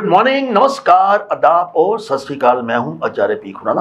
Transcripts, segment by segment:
Good morning, नमस्कार, आदाब और सत श्री अकाल। मैं हूं आचार्य पी खुराना।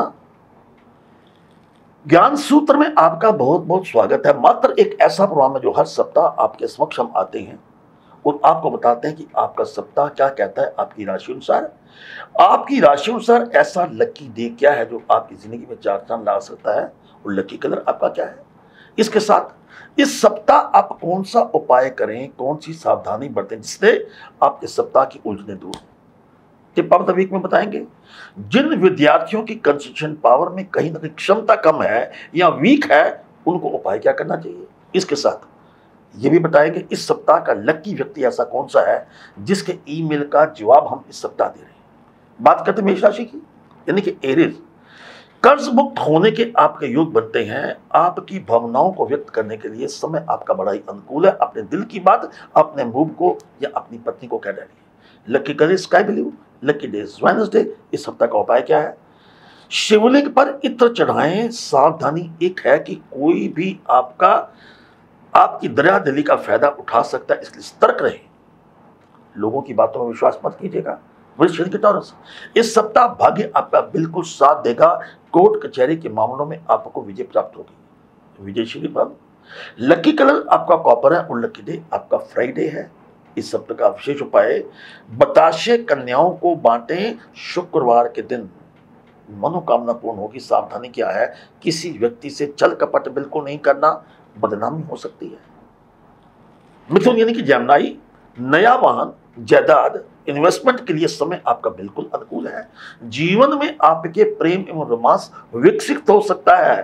ज्ञान सूत्र में आपका बहुत बहुत स्वागत है। मात्र एक ऐसा प्रोग्राम है जो हर सप्ताह आपके समक्ष हम आते हैं और आपको बताते हैं कि आपका सप्ताह क्या कहता है। आपकी राशि अनुसार ऐसा लकी डे क्या है जो आपकी जिंदगी में चार चांद ला सकता है और लकी कलर आपका क्या है। इसके साथ इस सप्ताह आप कौन सा उपाय करें, कौन सी सावधानी बरतें जिससे आपके सप्ताह की उलझने दूर हो। टिप ऑफ द वीक में बताएंगे जिन विद्यार्थियों की कंसंट्रेशन पावर में कहीं ना कहीं क्षमता कम है या वीक है, उनको उपाय क्या करना चाहिए। इसके साथ ये भी बताएंगे इस सप्ताह का लकी व्यक्ति ऐसा कौन सा है जिसके ईमेल का जवाब हम इस सप्ताह दे रहे हैं। बात करते हैं मेष राशि की, यानी कि एरीज। कर्ज मुक्त होने के आपके योग बनते हैं। आपकी भावनाओं को व्यक्त करने के लिए समय आपका बड़ा ही अनुकूल है। अपने दिल की बात अपने मूव को या अपनी पत्नी को कह डालिए। Lucky colour sky blue, lucky day Wednesday. इस सप्ताह का उपाय क्या है। शिवलिंग पर इत्र चढ़ाएं। सावधानी एक है कि कोई भी आपकी दरिया दिली का फायदा उठा सकता है, इसलिए सतर्क रहे। लोगों की बातों में विश्वास मत कीजिएगा। वृश्चिक के टॉरस, इस सप्ताह भाग्य आपका बिल्कुल साथ देगा। कोर्ट कचहरी के मामलों में आपको विजय प्राप्त होगी। विजयशील भाव। लकी कलर आपका कॉपर है और लकी डे आपका फ्राइडे है। इस सप्ताह का विशेष उपाय बताशे कन्याओं को बांटें। शुक्रवार के दिन मनोकामना पूर्ण होगी। सावधानी क्या है, किसी व्यक्ति से छल कपट बिल्कुल नहीं करना, बदनामी हो सकती है। मिथुन यानी कि जमनाई, नया वाहन जायदाद इन्वेस्टमेंट के लिए समय आपका बिल्कुल अनुकूल है। जीवन में आपके प्रेम एवं रोमांस विकसित हो सकता है।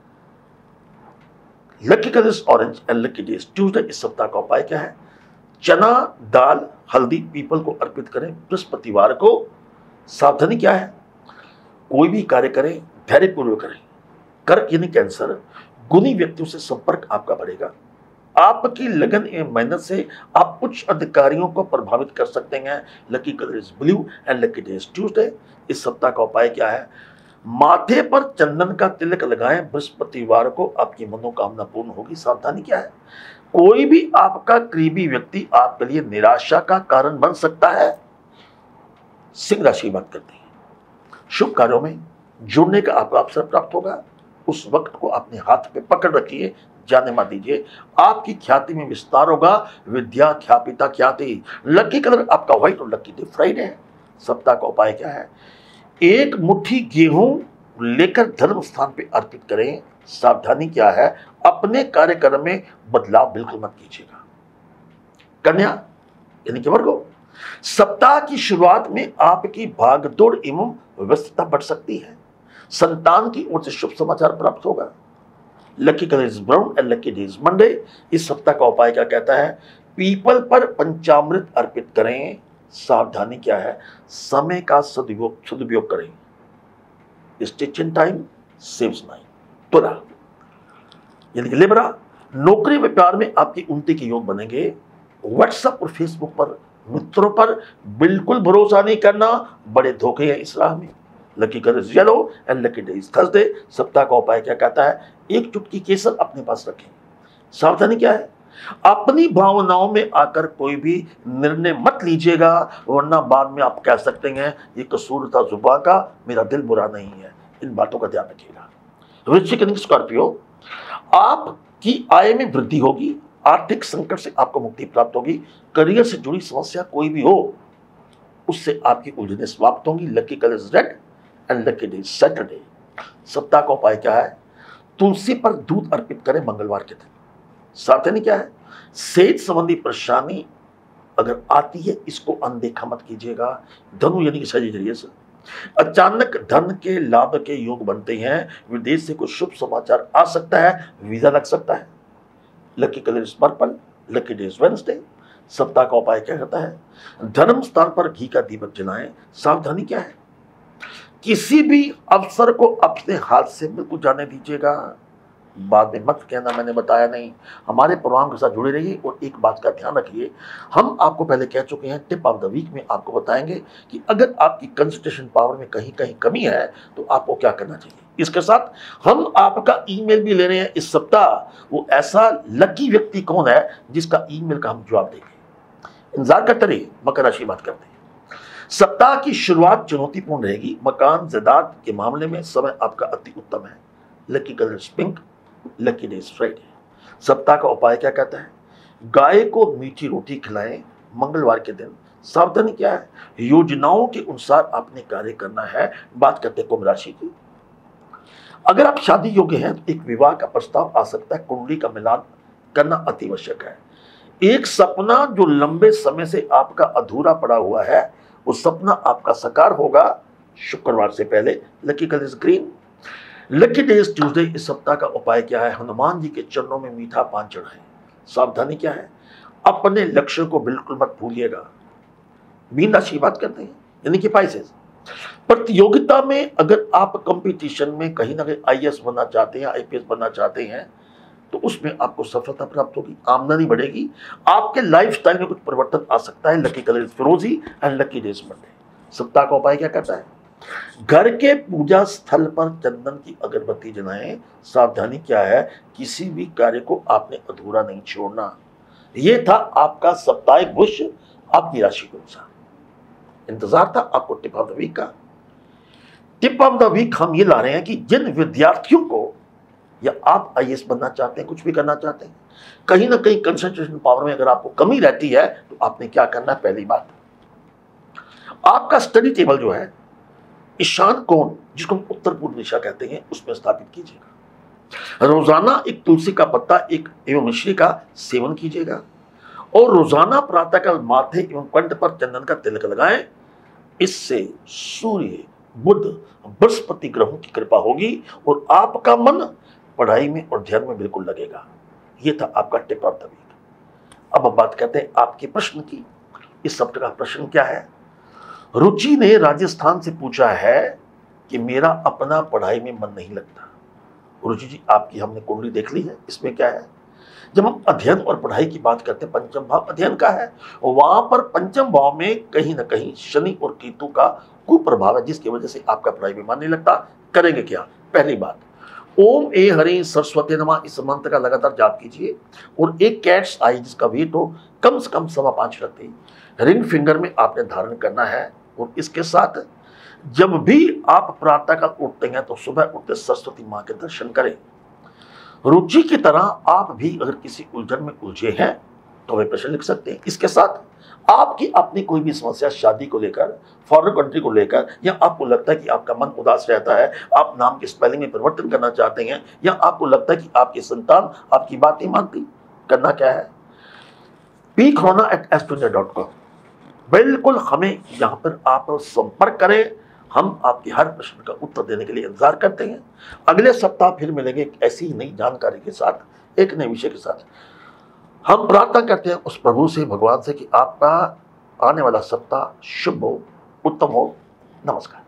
Lucky colours orange and lucky days Tuesday. इस सप्ताह का उपाय क्या है। चना दाल हल्दी पीपल को अर्पित करें बृहस्पतिवार को। सावधानी क्या है, कोई भी कार्य करें धैर्यपूर्वक करें। कर्क यानी कैंसर, गुणी व्यक्तियों से संपर्क आपका बढ़ेगा। आपकी लगन एवं मेहनत से आप उच्च अधिकारियों को प्रभावित कर सकते हैं। Lucky colour is blue and lucky day is Tuesday. इस सप्ताह का उपाय क्या है। माथे पर चंदन का तिलक लगाएं। बृहस्पतिवार को आपकी मनोकामना पूर्ण होगी। सावधानी क्या है, कोई भी आपका करीबी व्यक्ति आपके लिए निराशा का कारण बन सकता है। सिंह राशि की बात करते हैं। शुभ कार्यों में जुड़ने का आपको अवसर प्राप्त होगा। उस वक्त को अपने हाथ पे पकड़ रखिए, जाने मत दीजिए। आपकी ख्याति में विस्तार होगा। विद्या ख्यापिता ख्याति। लकी कलर आपका व्हाइट और लकी डे फ्राइडे है। सप्ताह का उपाय क्या है। एक मुट्ठी गेहूं लेकर धर्म स्थान पे अर्पित करें। सावधानी क्या है, अपने कार्यक्रम में बदलाव बिल्कुल मत कीजिएगा। कन्या यानी कि वर्गो, सप्ताह की शुरुआत में आपकी भागदौड़ एवं व्यस्तता बढ़ सकती है। संतान की ओर से शुभ समाचार प्राप्त होगा। Lucky colour is brown and lucky day is Monday. इस सप्ताह का उपाय क्या कहता है। पीपल पर पंचामृत अर्पित करें। सावधानी क्या है, समय का सदुपयोग करें। Stitch in time saves nine. तुला यानी कि लिब्रा, नौकरी व्यापार में आपकी उन्नति के योग बनेंगे। व्हाट्सएप और फेसबुक पर मित्रों पर बिल्कुल भरोसा नहीं करना, बड़े धोखे हैं इस राह में। Lucky colour is yellow and lucky day is Thursday. सप्ताह का उपाय क्या कहता है। एक चुटकी केसर अपने पास रखें। सावधानी क्या है, अपनी भावनाओं में आकर कोई भी निर्णय मत लीजिएगा, वरना बाद में आप कह सकते हैं ये कसूर था जुबान का, मेरा दिल बुरा नहीं है। इन बातों का ध्यान रखिएगा। वृश्चिक यानी स्कॉर्पियो, आपकी आय में वृद्धि होगी। आर्थिक संकट से आपको मुक्ति प्राप्त होगी। करियर से जुड़ी समस्या कोई भी हो, उससे आपकी उलझनें समाप्त होंगी। Lucky colour is red and lucky day Saturday. सप्ताह का उपाय क्या है। तुलसी पर दूध अर्पित करें मंगलवार के दिन। सावधानी क्या है, सेहत संबंधी परेशानी अगर आती है इसको अनदेखा मत कीजिएगा। धनु यानी कि सजिटेरियस, अचानक धन के लाभ के योग बनते हैं। विदेश से कुछ शुभ समाचार आ सकता है, वीजा लग सकता है। Lucky colour is purple, lucky day is Wednesday. सप्ताह का उपाय क्या करता है। धर्म स्थान पर घी का दीपक जलाएं। सावधानी क्या है, किसी भी अवसर को अपने हाथ से बिल्कुल जाने दीजिएगा। बाद में मत कहना मैंने बताया नहीं। हमारे प्रोग्राम के साथ जुड़े रहिए और एक बात का ध्यान रखिए, हम आपको पहले कह चुके हैं टिप ऑफ द वीक में आपको बताएंगे कि अगर आपकी कंसंट्रेशन पावर में कहीं कहीं कमी है तो आपको क्या करना चाहिए। इसके साथ हम आपका ईमेल भी ले रहे हैं इस सप्ताह। वो ऐसा लकी व्यक्ति कौन है जिसका ईमेल का हम जवाब देंगे। इंतजार करते रहिए। मकर राशि बात करते हैं। सप्ताह की शुरुआत चुनौतीपूर्ण रहेगी। मकान जायदाद के मामले में समय आपका अति उत्तम है। Lucky colour pink, lucky day Friday. सप्ताह का उपाय क्या कहता है? गाय को मीठी रोटी खिलाएं मंगलवार के दिन। सावधानी क्या है? योजनाओं के अनुसार आपने कार्य करना है। बात करते हैं कुंभ राशि की। अगर आप शादी योग्य हैं तो एक विवाह का प्रस्ताव आ सकता है। कुंडली का मिलान करना अति आवश्यक है। एक सपना जो लंबे समय से आपका अधूरा पड़ा हुआ है, वो सपना आपका साकार होगा शुक्रवार से पहले। Lucky colour is green, lucky day is Tuesday. इस सप्ताह का उपाय क्या है? हनुमान जी के चरणों में मीठा पान चढ़ाएं। सावधानी क्या है? अपने लक्ष्य को बिल्कुल मत भूलिएगा। मीन राशि बात करते हैं, यानी कि पाइसेस। प्रतियोगिता में अगर आप कंपटीशन में कहीं ना कहीं आईएएस बनना चाहते हैं, आईपीएस बनना चाहते हैं, तो उसमें आपको सफलता प्राप्त होगी, आमदनी बढ़ेगी, आपके लाइफस्टाइल में कुछ परिवर्तन आ सकता है। लकी कलर फिरोजी एंड लकी डे मंडे। सप्ताह का उपाय क्या करता है? घर के पूजा स्थल पर चंदन की अगरबत्ती जलाएं। सावधानी क्या है? किसी भी कार्य को आपने अधूरा नहीं छोड़ना। यह था आपका साप्ताहिक बुश आपकी राशि के अनुसार। इंतजार था आपको टिप ऑफ द वीक का। टिप ऑफ द वीक हम ये ला रहे हैं कि जिन विद्यार्थियों को, या आप आईएएस बनना चाहते हैं, कुछ भी करना चाहते हैं, कहीं ना कहीं कंसंट्रेशन पावर में अगर आपको कमी रहती है, तो आपने क्या करना है? पहली बात, आपका स्टडी टेबल जो है ईशान कोण, जिसको हम उत्तर पूर्व दिशा कहते हैं, उसमें स्थापित कीजिएगा। रोजाना एक तुलसी का पत्ता एक एवं मिश्री का सेवन कीजिएगा और रोजाना प्रातःकाल माथे एवं कंठ पर चंदन का तिलक लगाएं। इससे सूर्य, बुध, बृहस्पति ग्रहों की कृपा होगी और आपका मन पढ़ाई में और ध्यान में बिल्कुल लगेगा। यह था आपका टिप ऑफ द वीक। अब बात करते हैं आपके प्रश्न की। इस सप्ताह का प्रश्न क्या है? रुचि ने राजस्थान से पूछा है कि मेरा अपना पढ़ाई में मन नहीं लगता। रुचि जी, आपकी हमने कुंडली देख ली है। इसमें क्या है? जब हम अध्ययन और पढ़ाई की बात करते हैं, पंचम भाव अध्ययन का है, वहां पर पंचम भाव में कहीं ना कहीं शनि और केतु का कुप्रभाव है, जिसकी वजह से आपका पढ़ाई में मन नहीं लगता। करेंगे क्या? पहली बात, ओम ए हरि सरस्वती नमः इस मंत्र का लगातार जाप कीजिए और एक कैट्स आई जिसका वेट हो कम से कम 5.25 रखते रिंग फिंगर में आपने धारण करना है। और इसके साथ जब भी आप प्रातःकाल उठते हैं तो सुबह उठते सरस्वती मां के दर्शन करें। रुचि की तरह आप भी अगर किसी उलझन में उलझे हैं तो वे प्रश्न लिख सकते हैं। इसके साथ आपकी अपनी कोई भी समस्या, शादी को लेकर, फॉरेन कंट्री को लेकर, या आपको लगता है कि आपका मन उदास रहता है, आप नाम के स्पेलिंग में परिवर्तन करना चाहते हैं, या आपको लगता है कि आपकी संतान आपकी बात नहीं मानती, करना क्या है? pcorona@astrologer.com बिल्कुल हमें यहाँ पर आप संपर्क करें। हम आपके हर प्रश्न का उत्तर देने के लिए इंतजार करते हैं। अगले सप्ताह फिर मिलेंगे एक ऐसी ही नई जानकारी के साथ, एक नए विषय के साथ। हम प्रार्थना करते हैं उस प्रभु से, भगवान से, कि आपका आने वाला सप्ताह शुभ हो, उत्तम हो। नमस्कार।